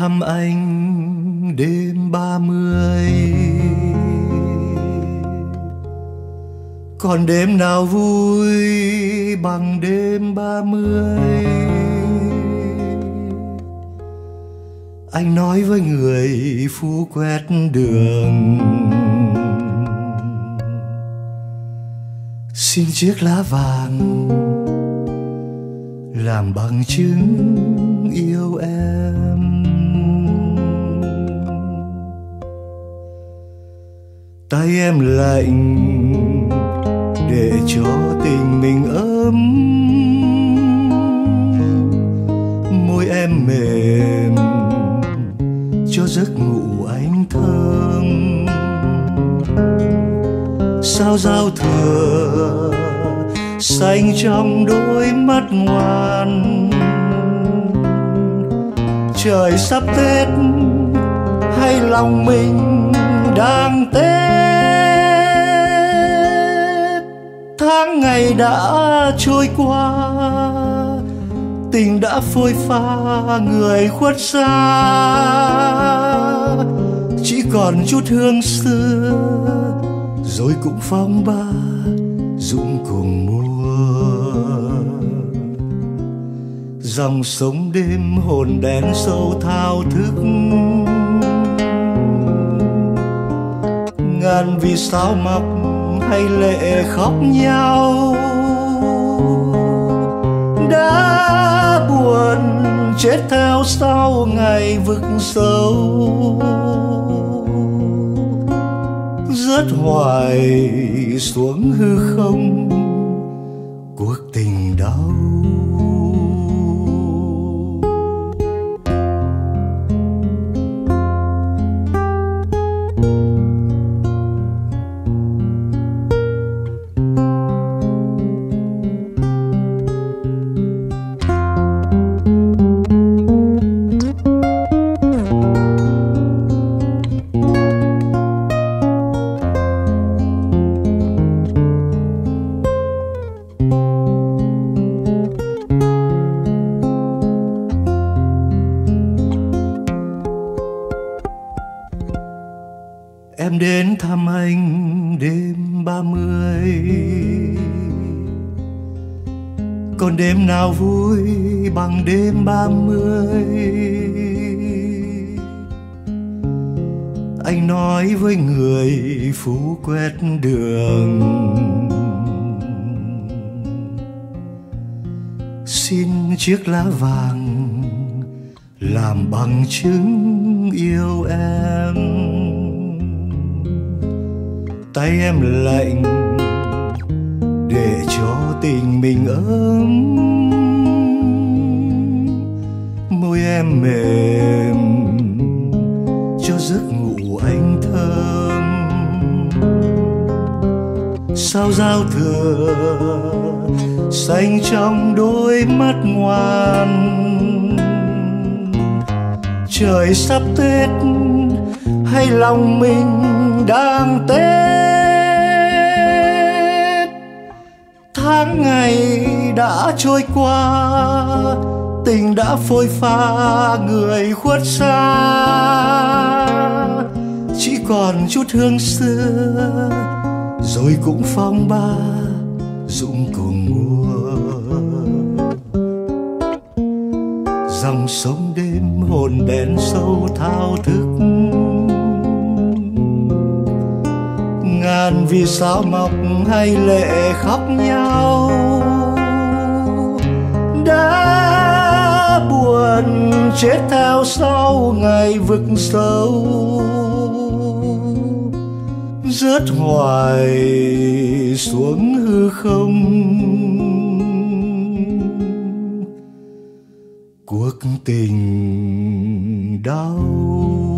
thăm anh đêm 30. Còn đêm nào vui bằng đêm 30. Anh nói với người phu quét đường, xin chiếc lá vàng làm bằng chứng yêu em. Tay em lạnh để cho tình mình ấm, môi em mềm cho giấc ngủ anh thơm. Sao giao thừa xanh trong đôi mắt ngoan, trời sắp Tết hay lòng mình đang Tết. Tháng ngày đã trôi qua, tình đã phôi pha, người khuất xa, chỉ còn chút hương xưa rồi cũng phong ba rụng cùng mùa. Dòng sông đêm hồn đen sâu thao thức, ngàn vì sao mọc hay lệ khóc nhau. Đã buồn chết theo sau ngày vực sâu, rớt hoài xuống hư không cuộc tình đau. Em đến thăm anh đêm 30. Còn đêm nào vui bằng đêm 30. Anh nói với người phú quét đường, xin chiếc lá vàng làm bằng chứng yêu em. Tay em lạnh để cho tình mình ấm, môi em mềm cho giấc ngủ anh thơm. Sao giao thừa xanh trong đôi mắt ngoan, trời sắp Tết hay lòng mình đang Tết. Tháng ngày đã trôi qua, tình đã phôi pha, người khuất xa, chỉ còn chút hương xưa rồi cũng phong ba rụng cùng mùa. Dòng sông đêm hồn đen sâu thao thức, ngàn vì sao mọc hay lệ khóc nhau. Đã buồn chết theo sau ngày vực sâu, rớt hoài xuống hư không cuộc tình đau.